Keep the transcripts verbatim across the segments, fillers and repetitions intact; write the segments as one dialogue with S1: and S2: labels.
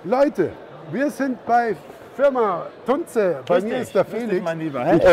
S1: Leute, wir sind bei Firma Tunze. Bei
S2: Grüß
S1: mir
S2: dich.
S1: ist der
S2: Grüß
S1: Felix.
S2: dich, mein Lieber. Hey.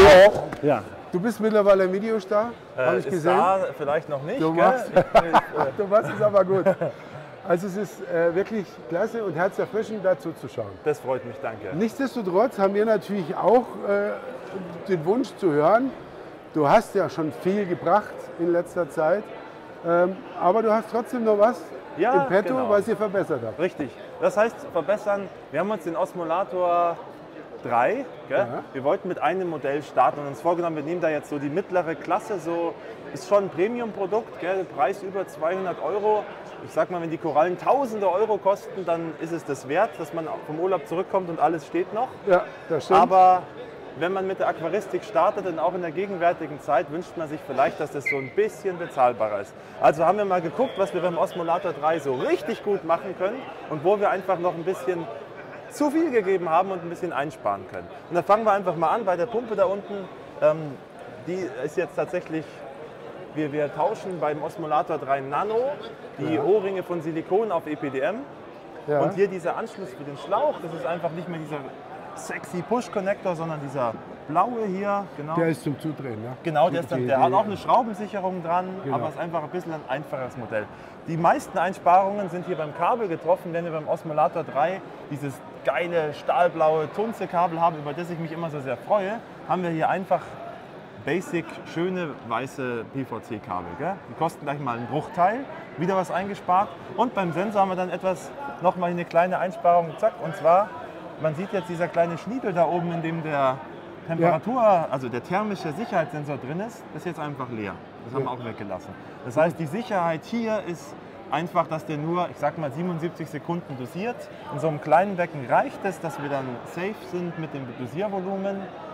S1: Ja. Du bist mittlerweile ein Videostar,
S2: Äh,
S1: habe ich
S2: ist
S1: gesehen.
S2: da vielleicht noch nicht,
S1: Du
S2: gell?
S1: machst,
S2: Ich, ich,
S1: du machst es aber gut. Also es ist äh, wirklich klasse und herzerfrischend dazu zu schauen.
S2: das freut mich, danke.
S1: Nichtsdestotrotz haben wir natürlich auch äh, den Wunsch zu hören, du hast ja schon viel gebracht in letzter Zeit, ähm, aber du hast trotzdem noch was
S2: Ja,
S1: im Petto,
S2: genau.
S1: was ihr verbessert habt.
S2: Richtig. Das heißt, verbessern, wir haben uns den Osmolator drei, gell?
S1: Ja.
S2: Wir wollten mit einem Modell starten und uns vorgenommen, wir nehmen da jetzt so die mittlere Klasse, so ist schon ein Premium-Produkt, gell? Preis über zweihundert Euro. Ich sag mal, wenn die Korallen tausende Euro kosten, dann ist es das wert, dass man vom Urlaub zurückkommt und alles steht noch.
S1: Ja, das stimmt.
S2: Aber wenn man mit der Aquaristik startet und auch in der gegenwärtigen Zeit, wünscht man sich vielleicht, dass das so ein bisschen bezahlbarer ist. Also haben wir mal geguckt, was wir beim Osmolator drei so richtig gut machen können und wo wir einfach noch ein bisschen zu viel gegeben haben und ein bisschen einsparen können. Und dann fangen wir einfach mal an bei der Pumpe da unten. Ähm, die ist jetzt tatsächlich, wir, wir tauschen beim Osmolator drei Nano die
S1: Ja.
S2: O-Ringe von Silikon auf E P D M.
S1: Ja.
S2: Und hier dieser Anschluss für den Schlauch, das ist einfach nicht mehr dieser sexy Push-Connector, sondern dieser blaue hier. Genau,
S1: Der ist zum Zudrehen, ne?
S2: genau der, ist dann,
S1: Die-
S2: der
S1: die-
S2: hat auch eine Schraubensicherung dran,
S1: Genau.
S2: aber ist einfach ein bisschen ein einfaches Modell. Die meisten Einsparungen sind hier beim Kabel getroffen, wenn wir beim Osmolator drei dieses geile stahlblaue Tunze-Kabel haben, über das ich mich immer so sehr freue, haben wir hier einfach basic, schöne weiße P V C-Kabel. gell? Die kosten gleich mal einen Bruchteil, wieder was eingespart. Und beim Sensor haben wir dann etwas, nochmal eine kleine Einsparung, zack, und zwar, man sieht jetzt dieser kleine Schniebel da oben, in dem der Temperatur, also der thermische Sicherheitssensor drin ist, ist jetzt einfach leer. Das haben wir auch weggelassen. Das heißt, die Sicherheit hier ist einfach, dass der nur, ich sag mal, siebenundsiebzig Sekunden dosiert. In so einem kleinen Becken reicht es, dass wir dann safe sind mit dem Dosiervolumen.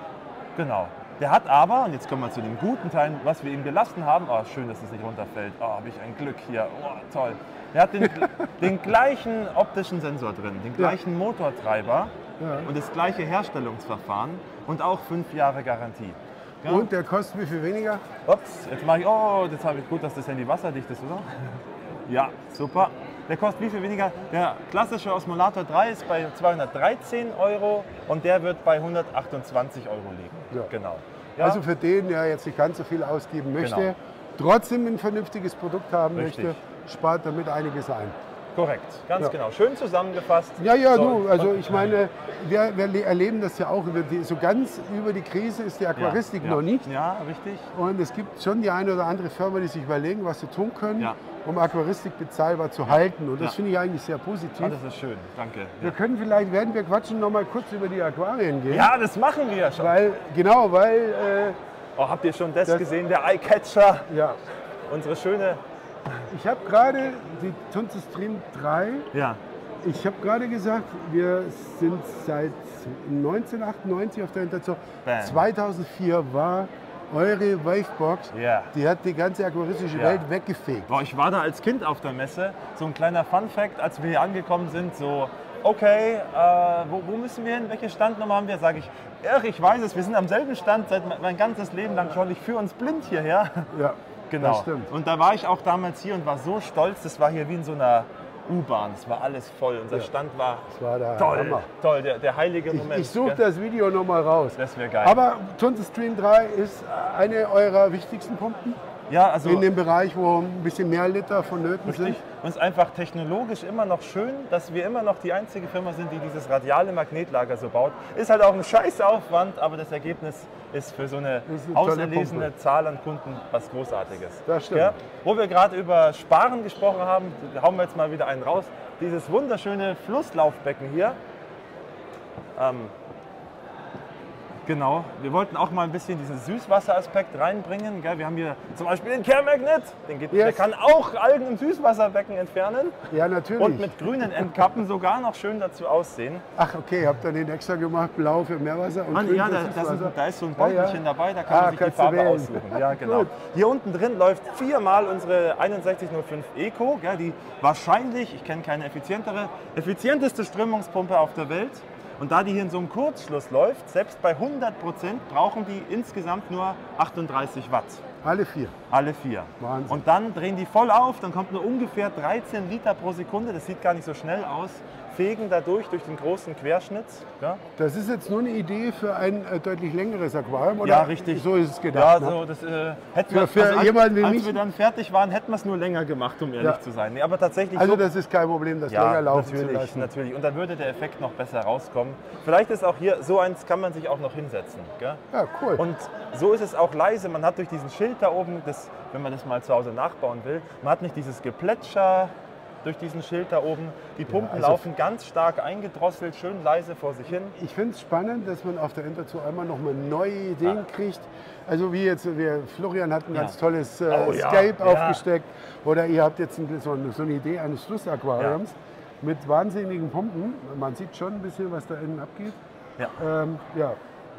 S2: Genau. Der hat aber, und jetzt kommen wir zu dem guten Teil, was wir ihm gelassen haben. Oh, schön, dass es nicht runterfällt. Oh, habe ich ein Glück hier. Oh, toll. Der hat den, den gleichen optischen Sensor drin, den gleichen Motortreiber
S1: Ja.
S2: und das gleiche Herstellungsverfahren und auch fünf Jahre Garantie. Ja?
S1: Und der kostet wie viel weniger?
S2: Ups, jetzt mache ich, oh, jetzt habe ich gut, dass das Handy wasserdicht ist, oder? Ja, super. Der kostet wie viel weniger? Der klassische Osmolator drei ist bei zweihundertdreizehn Euro und der wird bei hundertachtundzwanzig Euro liegen.
S1: Ja.
S2: Genau. Ja?
S1: Also für den, der jetzt nicht ganz so viel ausgeben möchte,
S2: Genau.
S1: trotzdem ein vernünftiges Produkt haben
S2: Richtig.
S1: möchte, spart damit einiges ein.
S2: Korrekt, ganz
S1: Ja.
S2: genau. Schön zusammengefasst.
S1: Ja, ja,
S2: So,
S1: du, also
S2: und-
S1: ich meine, wir, wir erleben das ja auch, über die, so ganz über die Krise ist die Aquaristik
S2: ja,
S1: noch nicht.
S2: Ja, richtig.
S1: Und es gibt schon die eine oder andere Firma, die sich überlegen, was sie tun können,
S2: Ja.
S1: um Aquaristik bezahlbar zu halten. Und das
S2: Ja.
S1: finde ich eigentlich sehr positiv.
S2: Ah, das ist schön, danke.
S1: Wir
S2: Ja.
S1: können vielleicht, werden wir quatschen, noch mal kurz über die Aquarien gehen.
S2: ja, das machen wir schon.
S1: Weil, genau, weil,
S2: Oh, habt ihr schon das,
S1: Das-
S2: gesehen, der Eyecatcher?
S1: äh, ja,
S2: Unsere schöne,
S1: ich habe gerade die Tunze Stream drei,
S2: ja,
S1: ich habe gerade gesagt, wir sind seit neunzehnhundertachtundneunzig auf der Interaktion.
S2: Bam.
S1: zweitausendvier war eure Wavebox,
S2: Ja.
S1: die hat die ganze aquaristische
S2: Ja.
S1: Welt weggefegt.
S2: Boah, ich war da als Kind auf der Messe. So ein kleiner Fun-Fact, als wir hier angekommen sind, so, okay, äh, wo, wo müssen wir hin? Welche Standnummer haben wir? Sage ich, ach, ich weiß es, wir sind am selben Stand seit mein, mein ganzes Leben lang schon. Ich führe uns blind hierher.
S1: Ja,
S2: Genau.
S1: das stimmt.
S2: Und da war ich auch damals hier und war so stolz. Das war hier wie in so einer U-Bahn. Es war alles voll. Unser
S1: Ja.
S2: Stand war,
S1: Das war der
S2: toll.
S1: Hammer.
S2: Toll, der, der heilige
S1: Ich,
S2: Moment.
S1: ich suche
S2: gell?
S1: das Video noch mal raus.
S2: Das wäre geil.
S1: Aber Tunze Stream drei ist eine eurer wichtigsten Pumpen
S2: ja, also
S1: in dem Bereich, wo ein bisschen mehr Liter vonnöten
S2: richtig.
S1: sind.
S2: Und es ist einfach technologisch immer noch schön, dass wir immer noch die einzige Firma sind, die dieses radiale Magnetlager so baut. Ist halt auch ein Scheißaufwand, aber das Ergebnis ist für so eine,
S1: ist eine tolle
S2: auserlesene
S1: Pumpe.
S2: Zahl an Kunden was Großartiges.
S1: Das stimmt.
S2: Ja? Wo wir gerade über Sparen gesprochen haben, hauen wir jetzt mal wieder einen raus. Dieses wunderschöne Flusslaufbecken hier. Ähm, Genau, wir wollten auch mal ein bisschen diesen Süßwasseraspekt reinbringen. Gell? Wir haben hier zum Beispiel den Care-Magnet, den geht, der
S1: Yes.
S2: kann auch Algen im Süßwasserbecken entfernen
S1: Ja, natürlich.
S2: und mit grünen Endkappen sogar noch schön dazu aussehen.
S1: Ach, okay, habt ihr den extra gemacht, blau für Meerwasser und
S2: Mann,
S1: grün
S2: ja,
S1: für
S2: da, da,
S1: Süßwasser?
S2: sind, da ist so ein
S1: Ja, ja.
S2: Beutelchen dabei, da kann
S1: Ah,
S2: man sich die
S1: kannst du
S2: Farbe
S1: wählen.
S2: aussuchen. Ja, genau.
S1: Gut.
S2: Hier unten drin läuft viermal unsere einundsechzig null fünf Eco, gell, die wahrscheinlich, ich kenne keine effizientere, effizienteste Strömungspumpe auf der Welt. Und da die hier in so einem Kurzschluss läuft, selbst bei hundert Prozent brauchen die insgesamt nur achtunddreißig Watt.
S1: Alle vier.
S2: Alle vier.
S1: Wahnsinn.
S2: Und dann drehen die voll auf, dann kommt nur ungefähr dreizehn Liter pro Sekunde, das sieht gar nicht so schnell aus, fegen dadurch, durch den großen Querschnitt. Ja,
S1: Das ist jetzt nur eine Idee für ein äh, deutlich längeres Aquarium, oder?
S2: ja richtig.
S1: So ist es
S2: Ja,
S1: gedacht. ne?
S2: so, das, äh, hätten
S1: Für-
S2: wir,
S1: für
S2: also, als,
S1: jemanden wie
S2: als
S1: mich-
S2: wir dann fertig waren, hätten wir es nur länger gemacht, um ehrlich
S1: Ja.
S2: zu sein. Nee, aber tatsächlich
S1: Also
S2: so,
S1: das ist kein Problem, das
S2: ja,
S1: länger laufen
S2: natürlich,
S1: zu lassen.
S2: natürlich. Und dann würde der Effekt noch besser rauskommen. Vielleicht ist auch hier, so eins kann man sich auch noch hinsetzen. Gell?
S1: Ja, cool.
S2: Und so ist es auch leise. Man hat durch diesen Schild da oben, das, wenn man das mal zu Hause nachbauen will, man hat nicht dieses Geplätscher durch diesen Schild da oben. Die Pumpen
S1: also-
S2: laufen ganz stark eingedrosselt, schön leise vor sich hin.
S1: Ich finde es spannend, dass man auf der Enterzoo einmal nochmal neue Ideen
S2: Ja.
S1: kriegt. Also wie jetzt, wir, Florian hat ein
S2: Ja.
S1: ganz tolles äh,
S2: Oh ja,
S1: Scape
S2: ja.
S1: aufgesteckt. Oder ihr habt jetzt ein, so, eine, so eine Idee eines Flussaquariums mit wahnsinnigen Pumpen. Man sieht schon ein bisschen, was da innen abgeht.
S2: Ja,
S1: Ähm, ja.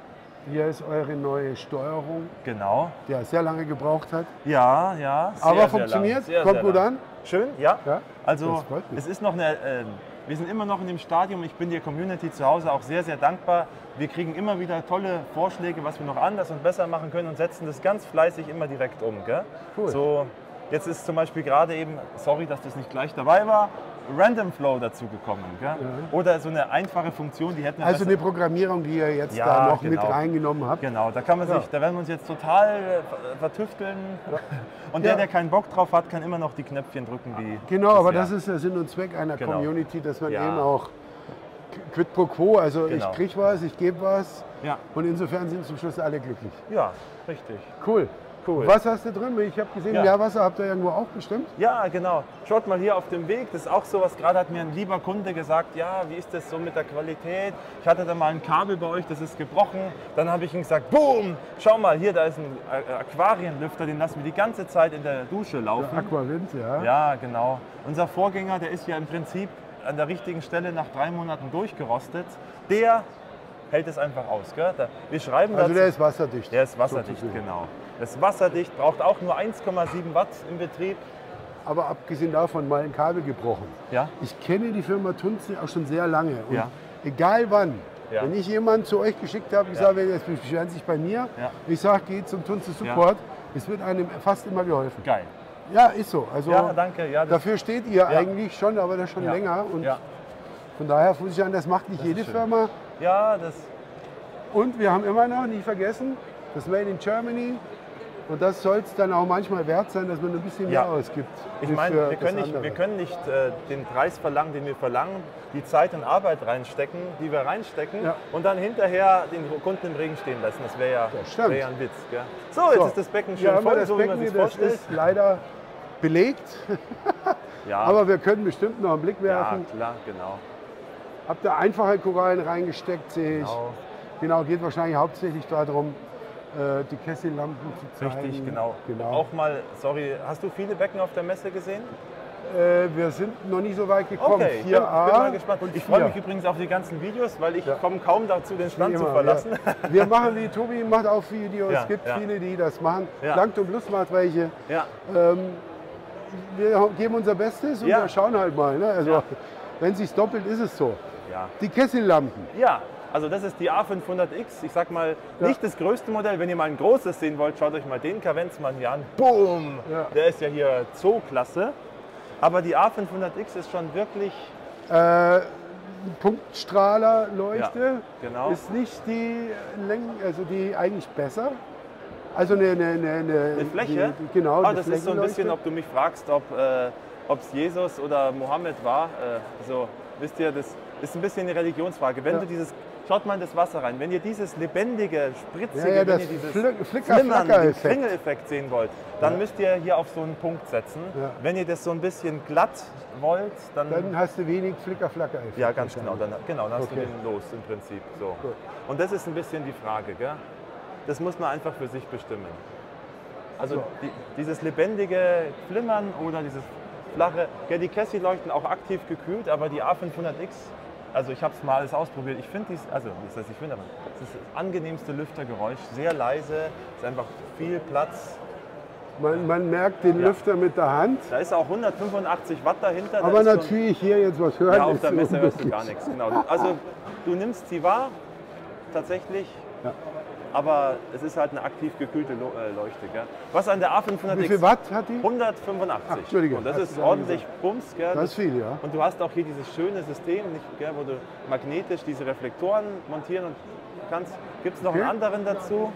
S1: Hier ist eure neue Steuerung,
S2: genau.
S1: die ja sehr lange gebraucht hat.
S2: Ja, ja. Sehr,
S1: Aber
S2: sehr
S1: funktioniert,
S2: lang. Sehr,
S1: kommt
S2: sehr
S1: gut
S2: lang.
S1: an.
S2: Schön, ja.
S1: Ja,
S2: Also
S1: das freut mich.
S2: es ist noch eine, äh, wir sind immer noch in dem Stadium, ich bin der Community zu Hause auch sehr, sehr dankbar. Wir kriegen immer wieder tolle Vorschläge, was wir noch anders und besser machen können und setzen das ganz fleißig immer direkt um. Gell?
S1: Cool.
S2: So, jetzt ist zum Beispiel gerade eben, sorry, dass das nicht gleich dabei war, Random Flow dazu gekommen. Gell? Oder so eine einfache Funktion, die hätten wir
S1: Also
S2: besser-
S1: eine Programmierung, die ihr jetzt
S2: Ja,
S1: da noch
S2: genau.
S1: mit reingenommen habt.
S2: Genau, da kann man sich,
S1: Ja.
S2: da werden wir uns jetzt total äh, vertüfteln. Und der,
S1: Ja.
S2: der keinen Bock drauf hat, kann immer noch die Knöpfchen drücken, die.
S1: Genau, aber
S2: ja.
S1: das ist der Sinn und Zweck einer
S2: Genau.
S1: Community, dass man
S2: Ja.
S1: eben auch quid pro quo, also
S2: Genau.
S1: ich krieg was, ich gebe was
S2: Ja,
S1: und insofern sind zum Schluss alle glücklich.
S2: ja, richtig.
S1: Cool.
S2: Cool.
S1: Was hast du drin? Ich habe gesehen,
S2: Ja.
S1: Meerwasser habt ihr irgendwo auch bestimmt.
S2: Ja, genau. Schaut mal hier auf dem Weg, das ist auch sowas. Gerade hat mir ein lieber Kunde gesagt, ja, wie ist das so mit der Qualität? Ich hatte da mal ein Kabel bei euch, das ist gebrochen. Dann habe ich ihm gesagt, boom, schau mal, hier, da ist ein A- Aquarienlüfter, den lassen wir die ganze Zeit in der Dusche laufen.
S1: Aquawind, ja.
S2: Ja, genau. Unser Vorgänger, der ist ja im Prinzip an der richtigen Stelle nach drei Monaten durchgerostet. Der hält es einfach aus. Gell? Da, wir schreiben
S1: Also
S2: dazu-
S1: der ist wasserdicht.
S2: der ist wasserdicht,
S1: sozusagen.
S2: genau. Das ist wasserdicht, braucht auch nur eins Komma sieben Watt im Betrieb.
S1: Aber abgesehen davon mal ein Kabel gebrochen.
S2: Ja,
S1: Ich kenne die Firma Tunze auch schon sehr lange. Und
S2: Ja.
S1: egal wann,
S2: Ja.
S1: wenn ich jemanden zu euch geschickt habe, ich
S2: Ja.
S1: sage, jetzt beschweren Sie sich bei mir,
S2: Ja.
S1: ich sage, geht zum Tunze Support, es wird einem fast immer geholfen.
S2: geil.
S1: Ja, ist so. Also
S2: Ja, danke. Ja, das,
S1: dafür steht ihr eigentlich schon, aber das schon
S2: ja.
S1: länger. Und
S2: ja.
S1: von daher muss ich an, das macht nicht
S2: Das
S1: jede
S2: ist schön.
S1: Firma.
S2: ja, das
S1: Und wir haben immer noch, nicht vergessen, das Made in Germany. Und das soll es dann auch manchmal wert sein, dass man ein bisschen
S2: Ja.
S1: mehr ausgibt.
S2: ich
S1: wie
S2: meine,
S1: für
S2: wir
S1: das
S2: können nicht,
S1: andere.
S2: wir können nicht äh, den Preis verlangen, den wir verlangen, die Zeit und Arbeit reinstecken, die wir reinstecken
S1: Ja.
S2: und dann hinterher den Kunden im Regen stehen lassen. Das wäre ja,
S1: Das stimmt.
S2: wär ja ein Witz. Gell? So, jetzt
S1: So,
S2: ist das Becken
S1: Hier
S2: schön
S1: haben wir
S2: voll,
S1: das
S2: so wie man
S1: Becken,
S2: sich
S1: das
S2: vorstellt.
S1: ist leider belegt.
S2: Ja,
S1: Aber wir können bestimmt noch einen Blick
S2: ja,
S1: werfen.
S2: klar, genau.
S1: Habt ihr einfache Korallen reingesteckt, sehe ich.
S2: genau.
S1: Genau, geht wahrscheinlich hauptsächlich darum, äh, die Kessellampen zu zeigen.
S2: Richtig, genau.
S1: genau.
S2: Auch mal, sorry, hast du viele Becken auf der Messe gesehen?
S1: Äh, wir sind noch nicht so weit gekommen.
S2: Okay, ich bin,
S1: vier A
S2: bin mal gespannt.
S1: und
S2: Ich freue mich
S1: vier.
S2: übrigens auf die ganzen Videos, weil ich
S1: Ja.
S2: komme kaum dazu, den Stand
S1: Wie
S2: zu
S1: immer,
S2: verlassen.
S1: Ja. Wir machen wie Tobi macht auch Videos.
S2: Ja,
S1: es gibt
S2: ja.
S1: viele, die das machen.
S2: Ja.
S1: Plankton Plus macht welche.
S2: Ja,
S1: Ähm, wir geben unser Bestes und
S2: Ja.
S1: wir schauen halt mal. Ne? Also,
S2: Ja.
S1: wenn es sich doppelt, ist es so.
S2: ja.
S1: Die Kessellampen.
S2: Ja, also das ist die A fünfhundert X. Ich sag mal,
S1: Ja.
S2: nicht das größte Modell. Wenn ihr mal ein großes sehen wollt, schaut euch mal den Kavenzmann hier an. Boom!
S1: Ja.
S2: Der ist ja hier Zoo-Klasse. Aber die A fünfhundert X ist schon wirklich,
S1: Äh, Punktstrahlerleuchte
S2: Ja, genau.
S1: ist nicht die Länge, also die eigentlich besser. Also eine, eine, eine, eine,
S2: eine Fläche.
S1: Die, die, genau,
S2: ah,
S1: die
S2: das ist so ein bisschen,
S1: Flächenleuchte.
S2: ob du mich fragst, ob äh, es Jesus oder Mohammed war. Äh, so, wisst ihr, das ist ein bisschen eine Religionsfrage. Wenn
S1: Ja.
S2: du dieses, schaut mal in das Wasser rein, wenn ihr dieses lebendige, spritzige,
S1: Ja, ja,
S2: wenn
S1: das
S2: ihr dieses
S1: Flick- Flicker-
S2: Flimmern, den
S1: Flacker-Effekt.
S2: Kringeleffekt sehen wollt, dann
S1: Ja.
S2: müsst ihr hier auf so einen Punkt setzen.
S1: Ja.
S2: Wenn ihr das so ein bisschen glatt wollt, dann,
S1: Dann hast du wenig Flicker-Flacker.
S2: ja, ganz genau, dann, genau, dann hast
S1: Okay.
S2: du den los im Prinzip. So.
S1: Gut.
S2: Und das ist ein bisschen die Frage, gell? Das muss man einfach für sich bestimmen. Also
S1: So.
S2: die, dieses lebendige Flimmern oder dieses flache, ja, die Cassie leuchten auch aktiv gekühlt, aber die A fünfhundert X, also ich habe es mal alles ausprobiert, ich finde dies, also das heißt, ich finde, aber es ist das angenehmste Lüftergeräusch, sehr leise, es ist einfach viel Platz.
S1: Man, man merkt den
S2: Ja.
S1: Lüfter mit der Hand,
S2: Da ist auch hundertfünfundachtzig Watt dahinter. da
S1: aber
S2: ist so ein-
S1: natürlich hier jetzt was hören
S2: Ja, auf
S1: ist
S2: der Messe hörst du
S1: unmöglich.
S2: gar nichts. Genau. Also du nimmst sie wahr, tatsächlich.
S1: Ja.
S2: aber es ist halt eine aktiv gekühlte Lo- äh, Leuchte. Gell? Was an der A fünfhundert
S1: Wie
S2: X
S1: viel Watt hat die?
S2: hundertfünfundachtzig.
S1: Ach, Entschuldige,
S2: Und das
S1: hast
S2: ist
S1: du
S2: ordentlich
S1: gesagt.
S2: Bums. Gell?
S1: Das ist viel, ja.
S2: Und du hast auch hier dieses schöne System, nicht, gell, wo du magnetisch diese Reflektoren montieren und kannst. Gibt es noch
S1: Okay.
S2: einen anderen dazu?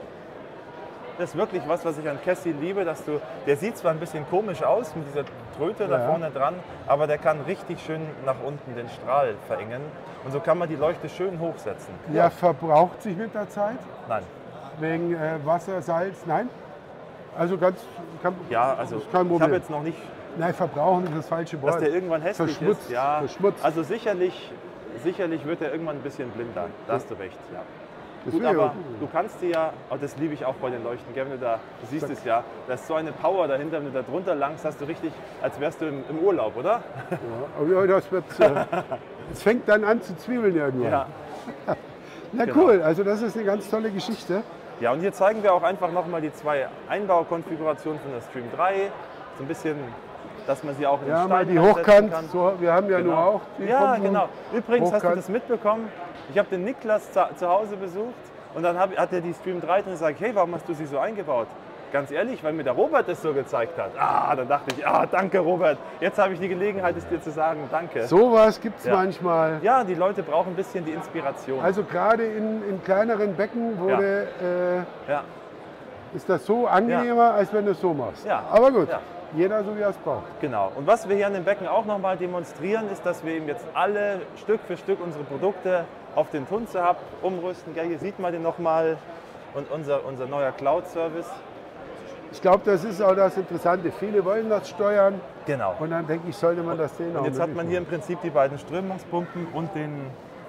S2: Das ist wirklich was, was ich an Cassie liebe, dass du, der sieht zwar ein bisschen komisch aus mit dieser Tröte da
S1: Ja.
S2: vorne dran, aber der kann richtig schön nach unten den Strahl verengen. Und so kann man die Leuchte schön hochsetzen.
S1: Ja, verbraucht sich mit der Zeit?
S2: Nein.
S1: Wegen äh, Wasser, Salz? Nein? Also ganz, kann,
S2: Ja, also
S1: ist kein
S2: ich
S1: Problem.
S2: habe jetzt noch nicht,
S1: Nein, verbrauchen ist das falsche Wort.
S2: dass der irgendwann hässlich
S1: Verschmutzt,
S2: ist. Ja,
S1: verschmutzt.
S2: also sicherlich, sicherlich wird er irgendwann ein bisschen blinder. Da hast du recht. Ja.
S1: Das
S2: Gut,
S1: will ich
S2: aber
S1: auch.
S2: du kannst dir ja, oh, das liebe ich auch bei den Leuchten, gell, wenn du da, du siehst es ja, da ist so eine Power dahinter, wenn du da drunter langst, hast du richtig, als wärst du im, im Urlaub, oder?
S1: Ja, aber ja, das wird, äh, es fängt dann an zu zwiebeln irgendwann.
S2: Ja.
S1: Na
S2: genau.
S1: cool, also das ist eine ganz tolle Geschichte.
S2: Ja, und hier zeigen wir auch einfach nochmal die zwei Einbaukonfigurationen von der Stream drei, so ein bisschen, dass man sie auch in den
S1: Ja, mal
S2: Stein
S1: die
S2: reinsetzen
S1: hochkant,
S2: kann.
S1: so, wir haben ja
S2: Genau.
S1: nur auch die
S2: Ja,
S1: Pumpen.
S2: genau. Übrigens, hast du
S1: Hochkant.
S2: das mitbekommen? Ich habe den Niklas zu, zu Hause besucht und dann hab, hat er die Stream drei drin und gesagt, hey, warum hast du sie so eingebaut? Ganz ehrlich, weil mir der Robert das so gezeigt hat. Ah, dann dachte ich, ah, danke Robert. Jetzt habe ich die Gelegenheit, es dir zu sagen, danke.
S1: Sowas gibt es
S2: Ja.
S1: manchmal.
S2: Ja, die Leute brauchen ein bisschen die Inspiration.
S1: Also gerade in, in kleineren Becken wurde,
S2: ja,
S1: äh, ist das so angenehmer, als wenn du es so machst.
S2: Ja.
S1: Aber gut,
S2: Ja.
S1: jeder so wie er es braucht.
S2: genau. Und was wir hier an dem Becken auch nochmal demonstrieren, ist, dass wir eben jetzt alle Stück für Stück unsere Produkte auf den Tunze Hub umrüsten. Gell, hier sieht man den nochmal. Und unser, unser neuer Cloud-Service.
S1: Ich glaube, das ist auch das Interessante. Viele wollen das steuern
S2: Genau.
S1: und dann denke ich, sollte man das denen auch
S2: Und jetzt hat
S1: möglich
S2: man hier im
S1: machen.
S2: Prinzip die beiden Strömungspumpen und den,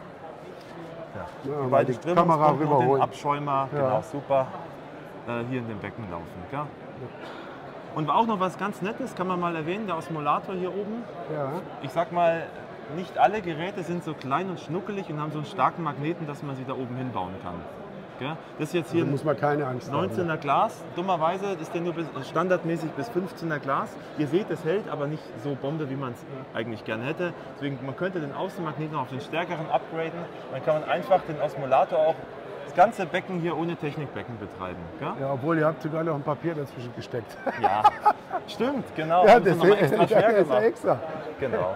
S2: ja,
S1: Ja,
S2: die
S1: mal
S2: beiden
S1: die Kamera
S2: Strömungspumpen und den
S1: rüberholen.
S2: Abschäumer,
S1: Ja.
S2: genau, super, äh, hier in dem Becken laufen. Gell? Und auch noch was ganz Nettes, kann man mal erwähnen, der Osmolator hier oben.
S1: Ja.
S2: Ich sag mal, nicht alle Geräte sind so klein und schnuckelig und haben so einen starken Magneten, dass man sie da oben hinbauen kann. Gell? Das ist jetzt hier
S1: Da
S2: ein
S1: muss man keine Angst haben.
S2: neunzehner Glas. Dummerweise ist der nur bis, standardmäßig bis fünfzehner Glas. Ihr seht, es hält aber nicht so Bombe, wie man es eigentlich gerne hätte. Deswegen, man könnte den Außenmagneten noch auf den stärkeren upgraden. Dann kann man einfach den Osmolator auch das ganze Becken hier ohne Technikbecken betreiben. Gell?
S1: Ja, obwohl ihr habt sogar noch ein Papier dazwischen gesteckt.
S2: Ja, stimmt, genau.
S1: Ja,
S2: Haben sie
S1: das
S2: nochmal extra
S1: ist,
S2: schwer
S1: das ist ja
S2: gemacht.
S1: extra.
S2: Genau.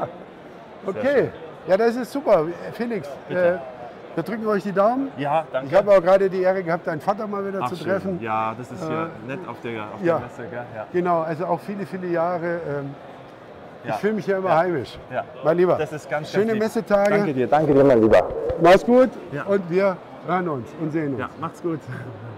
S1: Okay, ja, das ist super. Felix, äh, wir drücken euch die Daumen.
S2: Ja, danke.
S1: Ich habe auch gerade die Ehre gehabt, deinen Vater mal wieder
S2: Ach,
S1: zu
S2: schön.
S1: treffen.
S2: Ja, das ist ja
S1: Äh,
S2: nett auf der, auf
S1: ja.
S2: der Messe. Gell? Ja.
S1: Genau, also auch viele, viele Jahre. Ähm,
S2: Ja.
S1: Ich fühle mich ja immer
S2: Ja.
S1: heimisch.
S2: Ja.
S1: Mein Lieber,
S2: Das ist ganz,
S1: schöne
S2: ganz lieb.
S1: Messetage.
S2: Danke dir, danke dir, mein Lieber.
S1: Mach's gut
S2: Ja.
S1: und wir hören uns und sehen uns.
S2: Ja, macht's gut.